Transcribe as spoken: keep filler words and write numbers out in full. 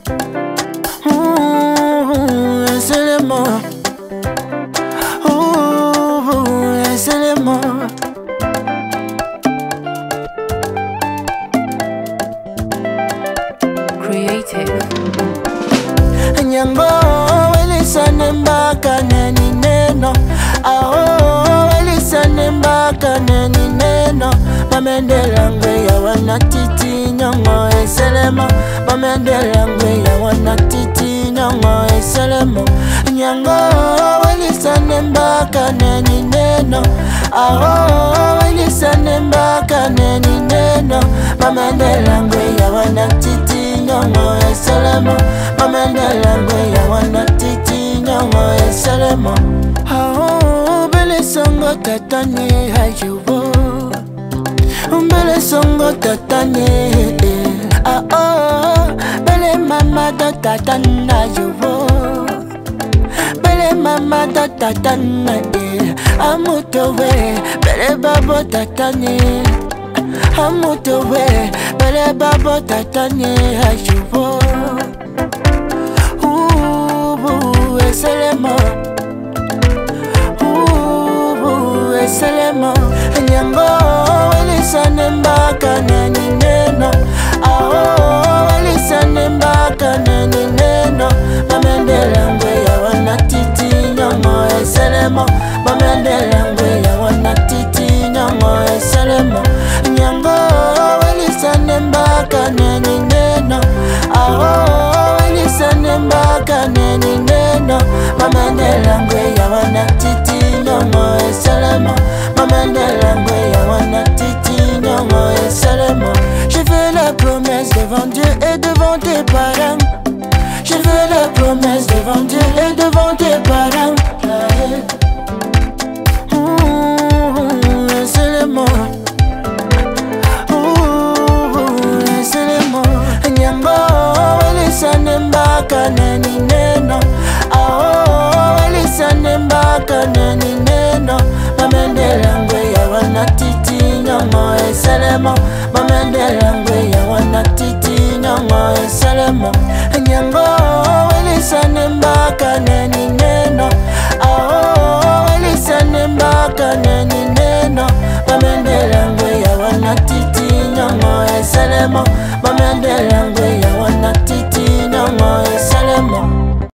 Ooh, c'est les mots. Ooh, c'est les mots. Creative. Nyango welisane mbaka neni neno. Aho welisane mbaka neni neno. Bamendela ngwe ya wana titi nyongo eselemo. Bamendela ngwe ya wana titi nyongo eselemo. Nyango welisane mbaka neni neno. Aho welisane mbaka neni neno. Bamendela ngwe ya wana titi nyongo eselemo. Bamendela ngwe ya wana titi nyongo eselemo. Aho bele songo tatanye hayubo. Umbele songo tatanye. Ah oh, bele mama do tatana yubo. Bele mama do tatana. Amutowe, bele babo tatanye. Amutowe, bele babo tatanye hayubo. Ooh, eselemo. Ooh, eselemo. Nyango welisane mbaka neni neno. Aho welisane mbaka neni neno. Bamendela ngwe ya wana titi nyongo eselemo. Bamendela ngwe ya wana titi nyongo eselemo. Nyango welisane mbaka neni neno. Aho welisane mbaka neni neno. Bamendela ngwe ya wana titi nyongo eselemo. Bamendela ngwe ya wana titi nyongo eselemo. J'ai fait la promesse devant Dieu et devant tes parents. J'ai fait la promesse devant Dieu et devant tes parents. Ouh, c'est les mots. Ouh, c'est les mots. Nyango welisane mbaka neni neno. Aho welisane mbaka neni neno. Bamendela ngwe ya wana titi nyongo eselemo. Bamendela ngwe ya wana titi nyongo eselemo. Nyango welisane mbaka neni neno.